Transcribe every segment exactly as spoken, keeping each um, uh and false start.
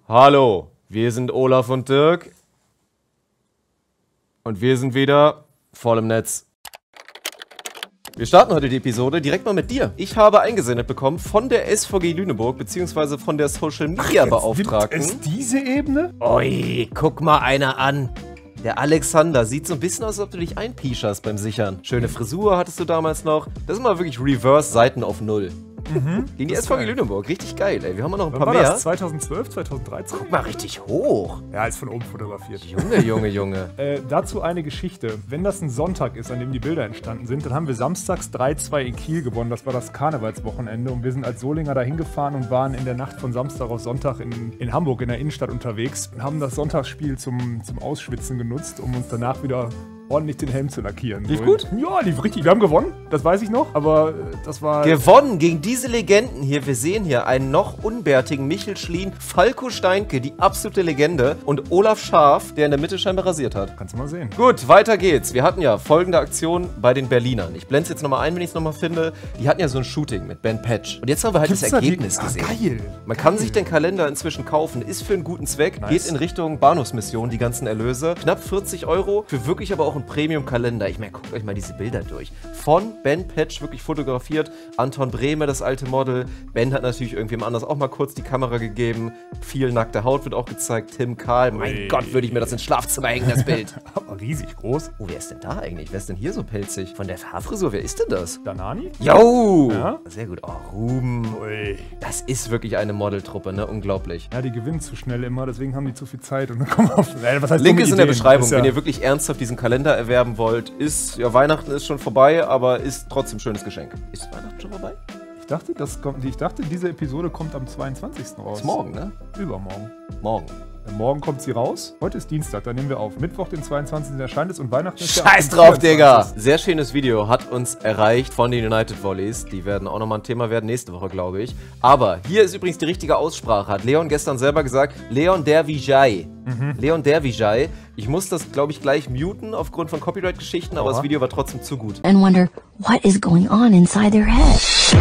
Hallo, wir sind Olaf und Dirk. Und wir sind wieder voll im Netz. Wir starten heute die Episode direkt mal mit dir. Ich habe eingesendet bekommen von der S V G Lüneburg, beziehungsweise von der Social Media Ach, Beauftragten. Ist diese Ebene? Ui, guck mal einer an. Der Alexander sieht so ein bisschen aus, als ob du dich einpiescherst beim Sichern. Schöne Frisur hattest du damals noch. Das ist mal wirklich Reverse Seiten auf Null. Mhm, gegen die S V G Lüneburg. Richtig geil, ey. Wir haben noch ein Wann paar war mehr. Das? zweitausendzwölf, zweitausenddreizehn? Guck mal richtig hoch. Ja, ist von oben fotografiert. Junge, Junge, Junge. äh, dazu eine Geschichte. Wenn das ein Sonntag ist, an dem die Bilder entstanden sind, dann haben wir samstags drei zwei in Kiel gewonnen. Das war das Karnevalswochenende. Und wir sind als Solinger da hingefahren und waren in der Nacht von Samstag auf Sonntag in, in Hamburg in der Innenstadt unterwegs und haben das Sonntagsspiel zum, zum Ausschwitzen genutzt, um uns danach wieder ordentlich den Helm zu lackieren. Lief so. gut? Ja, lief richtig. Wir haben gewonnen, das weiß ich noch, aber das war... Gewonnen gegen diese Legenden hier. Wir sehen hier einen noch unbärtigen Michel Schlien, Falco Steinke, die absolute Legende, und Olaf Scharf, der in der Mitte scheinbar rasiert hat. Kannst du mal sehen. Gut, weiter geht's. Wir hatten ja folgende Aktion bei den Berlinern. Ich blende es jetzt nochmal ein, wenn ich es nochmal finde. Die hatten ja so ein Shooting mit Ben Patch. Und jetzt haben wir halt Gibt's das da die- Ergebnis Ah, gesehen. geil. Man kann sich den Kalender inzwischen kaufen, ist für einen guten Zweck, Nice. geht in Richtung Bahnhofsmission, die ganzen Erlöse. Knapp vierzig Euro, für wirklich aber auch einen Premium-Kalender. Ich meine, guckt euch mal diese Bilder durch. Von Ben Patch wirklich fotografiert, Anton Brehme, das alte Model. Ben hat natürlich irgendwem anders auch mal kurz die Kamera gegeben. Viel nackte Haut wird auch gezeigt. Tim Karl, mein Ui. Gott, würde ich mir das ins Schlafzimmer hängen, das Bild. Aber riesig groß. Oh, wer ist denn da eigentlich? Wer ist denn hier so pelzig? Von der Haarfrisur, wer ist denn das? Danani? Jo! Ja? Sehr gut. Oh, Ruben. Ui. Das ist wirklich eine Modeltruppe, ne? Unglaublich. Ja, die gewinnen zu schnell immer, deswegen haben die zu viel Zeit und dann kommen auf. Äh, was heißt Link dumme ist in der Ideen? Beschreibung, Ist ja, wenn ihr wirklich ernsthaft diesen Kalender erwerben wollt. Ist, ja, Weihnachten ist schon vorbei, aber ist trotzdem ein schönes Geschenk. Ist Weihnachten schon vorbei? ich, dachte, das kommt, ich dachte, diese Episode kommt am zweiundzwanzigsten raus. Ist morgen, ne? Übermorgen. Morgen. Ja, morgen kommt sie raus. Heute ist Dienstag, dann nehmen wir auf. Mittwoch, den zweiundzwanzigsten erscheint es und Weihnachten ist Scheiß ja am drauf, Digga! vierundzwanzigsten Sehr schönes Video hat uns erreicht von den United Volleys. Die werden auch nochmal ein Thema werden nächste Woche, glaube ich. Aber hier ist übrigens die richtige Aussprache. Hat Leon gestern selber gesagt. Leon Dervijay. Mhm. Leon Dervijay. Ich muss das, glaube ich, gleich muten aufgrund von Copyright-Geschichten, aber Aha. das Video war trotzdem zu gut. And wonder what is going on inside their head.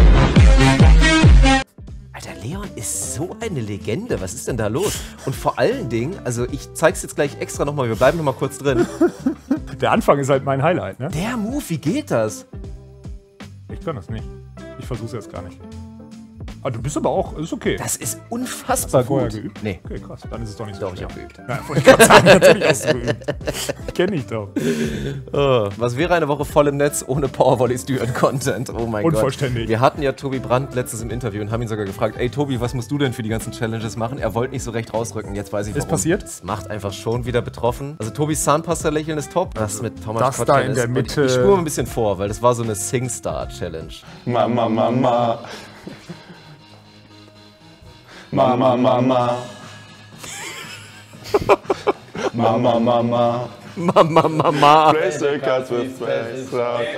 Alter, Leon ist so eine Legende. Was ist denn da los? Und vor allen Dingen, also ich zeig's jetzt gleich extra nochmal, wir bleiben nochmal kurz drin. Der Anfang ist halt mein Highlight, ne? Der Move, wie geht das? Ich kann das nicht. Ich versuch's jetzt gar nicht. Ah, du bist aber auch, ist okay. Das ist unfassbar vorher gut. geübt? Nee, Okay, krass. Dann ist es doch nicht so doch, ich schwer. auch geübt. Ja, wollte ich gerade sagen, natürlich hast du geübt. Kenn ich doch. Oh, was wäre eine Woche voll im Netz ohne Powervolleys Düren Content? Oh mein Gott. Unvollständig. Wir hatten ja Tobi Brandt letztens im Interview und haben ihn sogar gefragt, ey Tobi, was musst du denn für die ganzen Challenges machen? Er wollte nicht so recht rausrücken, jetzt weiß ich warum. Ist passiert? Das macht einfach schon wieder betroffen. Also Tobis Zahnpasta-Lächeln ist top. Das mit Thomas Das Kottchen da in ist. der Und Mitte. Ich spure ein bisschen vor, weil das war so eine Singstar-Challenge. Mama, Mama. Mama, Mama. Mama, Mama. Mama, Mama. Race the cats with space.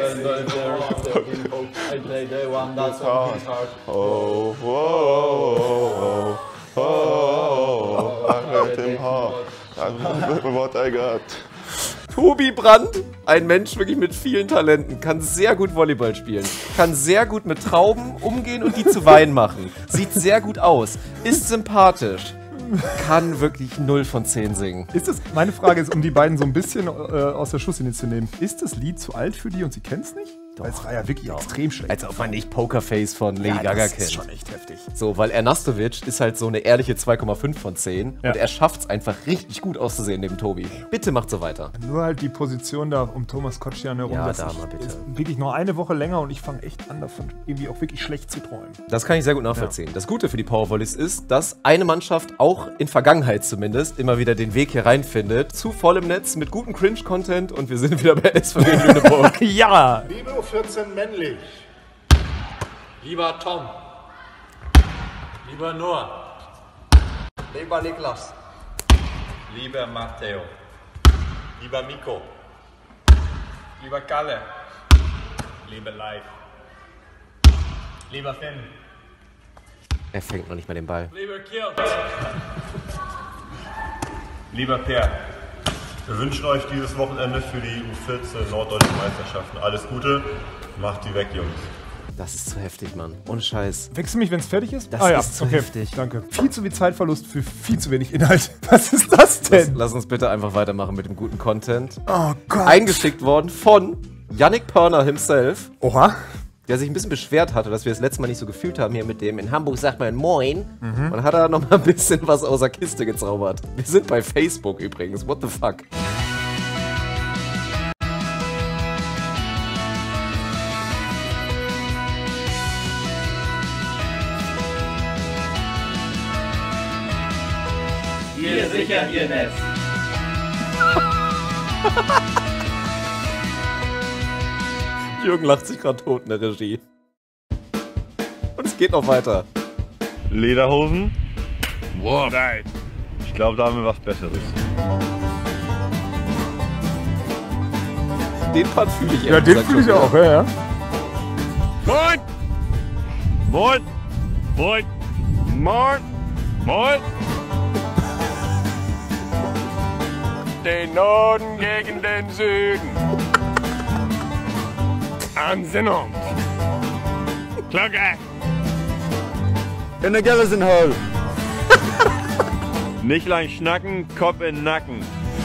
Oh, oh, oh, oh, oh, I hurt him hard. That's what I got. Tobi Brandt, ein Mensch wirklich mit vielen Talenten, kann sehr gut Volleyball spielen, kann sehr gut mit Trauben umgehen und die zu Wein machen, sieht sehr gut aus, ist sympathisch, kann wirklich null von zehn singen. Ist es, meine Frage ist, um die beiden so ein bisschen äh, aus der Schusslinie zu nehmen, ist das Lied zu alt für die und sie kennt es nicht? Weil es war ja wirklich extrem schlecht. Als ob man nicht Pokerface von Lady ja, Gaga das kennt. ist schon echt heftig. So, weil Ernastovic ist halt so eine ehrliche zwei Komma fünf von zehn Ja. und er schafft es einfach richtig gut auszusehen neben Tobi. Bitte macht so weiter. Nur halt die Position da um Thomas Kotschian herum. Ja, das da ist, mal bitte. ist wirklich noch eine Woche länger und ich fange echt an, davon irgendwie auch wirklich schlecht zu träumen. Das kann ich sehr gut nachvollziehen. Das Gute für die Powervolleys ist, dass eine Mannschaft auch in Vergangenheit zumindest immer wieder den Weg hier reinfindet. Zu voll im Netz mit gutem Cringe-Content und wir sind wieder bei S V G Lüneburg. Ja! Libero vierzehn männlich. Lieber Tom. Lieber Noah. Lieber Niklas. Lieber Matteo. Lieber Miko. Lieber Kalle. Lieber Leif. Lieber Finn. Er fängt noch nicht mal den Ball. Lieber Kirt. Lieber Per. Wir wünschen euch dieses Wochenende für die U vierzehn Norddeutschen Meisterschaften alles Gute. Macht die weg, Jungs. Das ist zu heftig, Mann. Ohne Scheiß. Wächst du mich, wenn es fertig ist? Das ah, ja. ist zu okay. heftig. Danke. Viel zu viel Zeitverlust für viel zu wenig Inhalt. Was ist das denn? Lass, lass uns bitte einfach weitermachen mit dem guten Content. Oh Gott. Eingeschickt worden von Yannick Pörner himself. Oha. Der sich ein bisschen beschwert hatte, dass wir das letzte Mal nicht so gefühlt haben hier mit dem. In Hamburg sagt man Moin. Mhm. Und hat er noch mal ein bisschen was aus der Kiste gezaubert. Wir sind bei Facebook übrigens. What the fuck? Wir sichern Ihr Netz. Jürgen lacht sich gerade tot in der Regie. Und es geht noch weiter. Lederhosen? Wow. Nein. Ich glaube, da haben wir was Besseres. Den Part fühle ich Ja, den fühle ich auch, ja, ja. Moin! Moin! Moin! Moin! Moin! Den Norden gegen den Süden. Ansinnung. Glocke. In der Garrison Hall. Nicht lang schnacken, Kopf in den Nacken.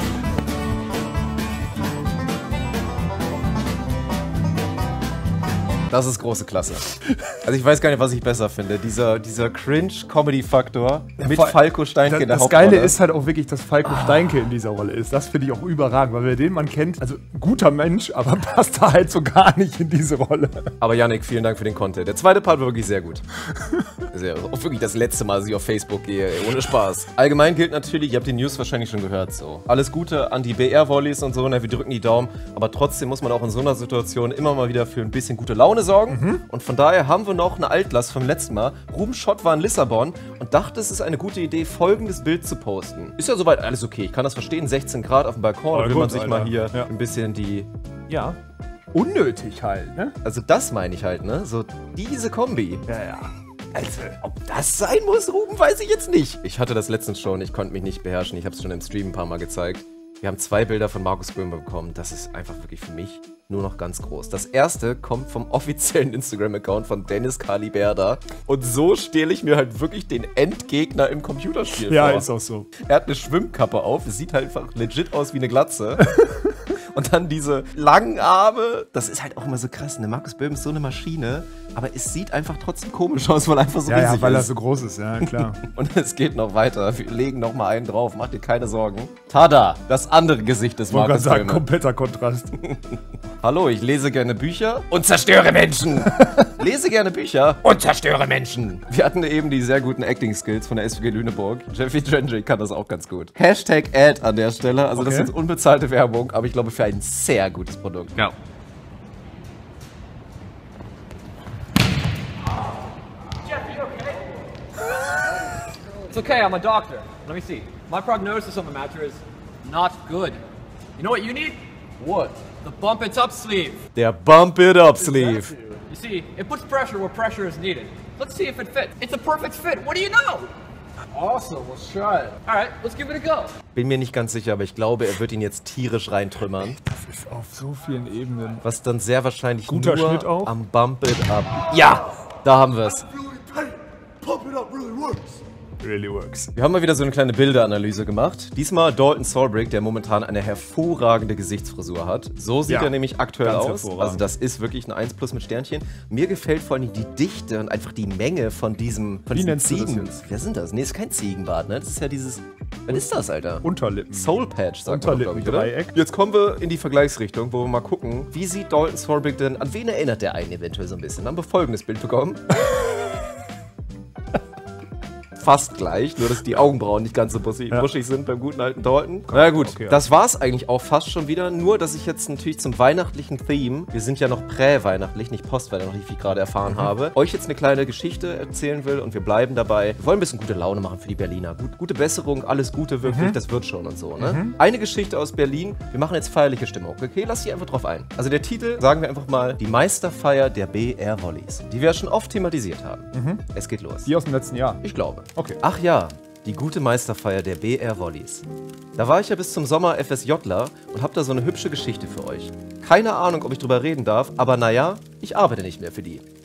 Das ist große Klasse. Also ich weiß gar nicht, was ich besser finde. Dieser, dieser Cringe-Comedy-Faktor mit Falco Steinke in der Das Hauptrolle. Geile ist halt auch wirklich, dass Falco Steinke in dieser Rolle ist. Das finde ich auch überragend, weil wer den Mann kennt, also guter Mensch, aber passt da halt so gar nicht in diese Rolle. Aber Yannick, vielen Dank für den Content. Der zweite Part war wirklich sehr gut. Sehr, auch wirklich das letzte Mal, dass ich auf Facebook gehe, ey, ohne Spaß. Allgemein gilt natürlich, ihr habt die News wahrscheinlich schon gehört, so. Alles Gute an die B R-Volleys und so, ne, wir drücken die Daumen. Aber trotzdem muss man auch in so einer Situation immer mal wieder für ein bisschen gute Laune sorgen. Mhm. Und von daher haben wir noch eine Altlast vom letzten Mal. Ruben Schott war in Lissabon und dachte, es ist eine gute Idee, folgendes Bild zu posten. Ist ja soweit alles okay, ich kann das verstehen, sechzehn Grad auf dem Balkon, da will gut, man sich Alter. mal hier Ja. ein bisschen die... Ja. Unnötig halt, ne? Also das meine ich halt, ne? So diese Kombi. Ja, ja. Also, ob das sein muss, Ruben, weiß ich jetzt nicht. Ich hatte das letztens schon, ich konnte mich nicht beherrschen, ich habe es schon im Stream ein paar Mal gezeigt. Wir haben zwei Bilder von Markus Böhmer bekommen, das ist einfach wirklich für mich nur noch ganz groß. Das erste kommt vom offiziellen Instagram-Account von Dennis Kaliberda und so stehle ich mir halt wirklich den Endgegner im Computerspiel Ja, vor. ist auch so. Er hat eine Schwimmkappe auf, es sieht halt einfach legit aus wie eine Glatze. Und dann diese langen Arme, das ist halt auch immer so krass, ne? Markus Böhm ist so eine Maschine, aber es sieht einfach trotzdem komisch aus, weil er einfach so Ja, riesig ja, weil er ist. so groß ist, ja, klar. Und es geht noch weiter, wir legen noch mal einen drauf, mach dir keine Sorgen. Tada, das andere Gesicht des Ich wollte Markus gerade sagen, Böhme. kompletter Kontrast. Hallo, ich lese gerne Bücher und zerstöre Menschen. Lese gerne Bücher und zerstöre Menschen. Wir hatten eben die sehr guten Acting-Skills von der S V G Lüneburg. Jeffy Gendry kann das auch ganz gut. Hashtag Ad an der Stelle. Also das Okay. ist jetzt unbezahlte Werbung, aber ich glaube für ein sehr gutes Produkt. Ja. It's okay, I'm a doctor. Let me see. My prognosis on the matter is not good. You know what you need? What? The bump it up sleeve. Der Bump It Up Sleeve. You see, it puts pressure where pressure is needed. Let's see if it fits. It's a perfect fit. What do you know? Awesome, let's try it. All right, let's give it a go. Bin mir nicht ganz sicher, aber ich glaube, er wird ihn jetzt tierisch reintrümmern. Das ist auf so vielen Ebenen. Was dann sehr wahrscheinlich Guter nur Schnitt auch. am Bump It Up. Ja, da haben wir es. Really works. Wir haben mal wieder so eine kleine Bilderanalyse gemacht. Diesmal Dalton Solbrick, der momentan eine hervorragende Gesichtsfrisur hat. So sieht Ja, er nämlich aktuell ganz aus. hervorragend. Also das ist wirklich eine eins plus mit Sternchen. Mir gefällt vor allem die Dichte und einfach die Menge von diesem von Wie diesen nennst du das Ziegen. jetzt? Wer sind das? Nee, ist kein Ziegenbart, ne? Das ist ja dieses... Was ist das, Alter? Unterlippen. Soul Patch, sagt man, glaube ich, oder? Unterlippendreieck. Jetzt kommen wir in die Vergleichsrichtung, wo wir mal gucken, wie sieht Dalton Solbrick denn, an wen erinnert der einen eventuell so ein bisschen? Haben wir folgendes Bild bekommen. Fast gleich, nur dass die Augenbrauen nicht ganz so buschig, Ja. buschig sind beim guten alten Dalton. Na gut, Okay, ja. das war's eigentlich auch fast schon wieder, nur dass ich jetzt natürlich zum weihnachtlichen Theme, wir sind ja noch prä-weihnachtlich, nicht postweihnachtlich, wie ich gerade erfahren Mhm. habe, euch jetzt eine kleine Geschichte erzählen will und wir bleiben dabei. Wir wollen ein bisschen gute Laune machen für die Berliner. Gut, gute Besserung, alles Gute wirklich, Mhm. das wird schon und so, ne? Eine Geschichte aus Berlin, wir machen jetzt feierliche Stimmung, okay? Lass dich einfach drauf ein. Also der Titel, sagen wir einfach mal, die Meisterfeier der B R-Volleys, die wir ja schon oft thematisiert haben. Es geht los. Die aus dem letzten Jahr. Ich glaube. Okay. Ach ja, die gute Meisterfeier der B R-Volleys. Da war ich ja bis zum Sommer FSJler und hab da so eine hübsche Geschichte für euch. Keine Ahnung, ob ich drüber reden darf, aber naja, ich arbeite nicht mehr für die.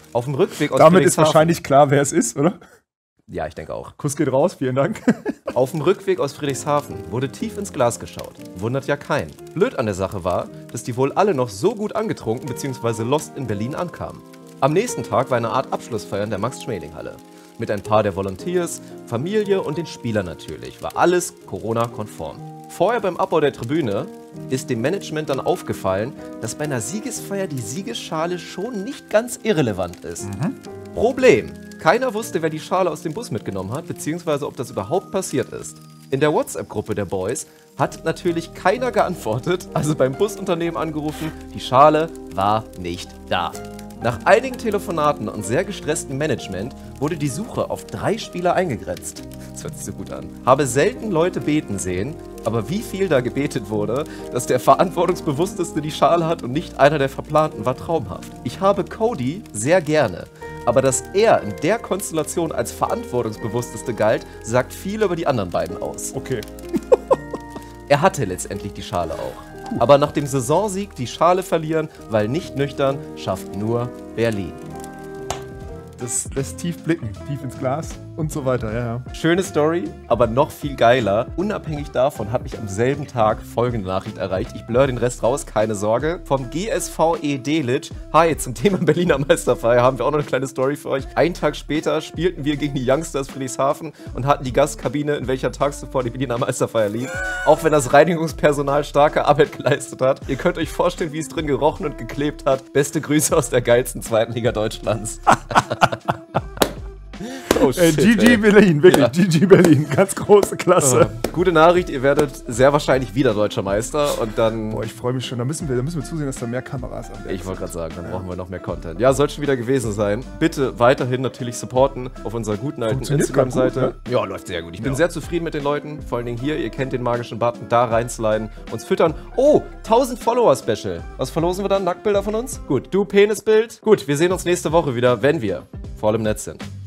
Auf dem Rückweg aus Damit ist Friedrichshafen. wahrscheinlich klar, wer es ist, oder? Ja, ich denke auch. Kuss geht raus, vielen Dank. Auf dem Rückweg aus Friedrichshafen wurde tief ins Glas geschaut. Wundert ja keinen. Blöd an der Sache war, dass die wohl alle noch so gut angetrunken bzw. lost in Berlin ankamen. Am nächsten Tag war eine Art Abschlussfeier in der Max-Schmeling-Halle. Mit ein paar der Volunteers, Familie und den Spielern natürlich. War alles Corona-konform. Vorher beim Abbau der Tribüne ist dem Management dann aufgefallen, dass bei einer Siegesfeier die Siegesschale schon nicht ganz irrelevant ist. Mhm. Problem: Keiner wusste, wer die Schale aus dem Bus mitgenommen hat, beziehungsweise ob das überhaupt passiert ist. In der WhatsApp-Gruppe der Boys hat natürlich keiner geantwortet, also beim Busunternehmen angerufen, die Schale war nicht da. Nach einigen Telefonaten und sehr gestresstem Management wurde die Suche auf drei Spieler eingegrenzt. Das hört sich so gut an. Habe selten Leute beten sehen, aber wie viel da gebetet wurde, dass der Verantwortungsbewussteste die Schale hat und nicht einer der Verplanten, war traumhaft. Ich habe Cody sehr gerne, aber dass er in der Konstellation als Verantwortungsbewussteste galt, sagt viel über die anderen beiden aus. Okay. Er hatte letztendlich die Schale auch. Aber nach dem Saisonsieg die Schale verlieren, weil nicht nüchtern, schafft nur Berlin. Das lässt tief blicken, tief ins Glas und so weiter, ja, ja. Schöne Story, aber noch viel geiler. Unabhängig davon hat mich am selben Tag folgende Nachricht erreicht. Ich blur den Rest raus, keine Sorge. Vom G S V E Delitzsch. Hi, zum Thema Berliner Meisterfeier haben wir auch noch eine kleine Story für euch. Einen Tag später spielten wir gegen die Youngsters Friedrichshafen und hatten die Gastkabine, in welcher tags zuvor die Berliner Meisterfeier lief. Auch wenn das Reinigungspersonal starke Arbeit geleistet hat. Ihr könnt euch vorstellen, wie es drin gerochen und geklebt hat. Beste Grüße aus der geilsten zweiten Liga Deutschlands. Oh shit, äh, G G ey. Berlin, wirklich, ja. G G Berlin, ganz große Klasse. Oh, gute Nachricht, ihr werdet sehr wahrscheinlich wieder deutscher Meister und dann... Boah, ich freue mich schon, da müssen, wir, da müssen wir zusehen, dass da mehr Kameras am Werk Ich wollte gerade sagen, dann ja. brauchen wir noch mehr Content. Ja, soll schon wieder gewesen sein. Bitte weiterhin natürlich supporten auf unserer guten alten Instagram-Seite. Ne? Ja, läuft sehr gut. Ich bin ja. sehr zufrieden mit den Leuten, vor allen Dingen hier, ihr kennt den magischen Button, da reinsliden, uns füttern. Oh, tausend Follower-Special. Was verlosen wir dann? Nacktbilder von uns? Gut, du Penisbild? Gut, wir sehen uns nächste Woche wieder, wenn wir voll im Netz sind.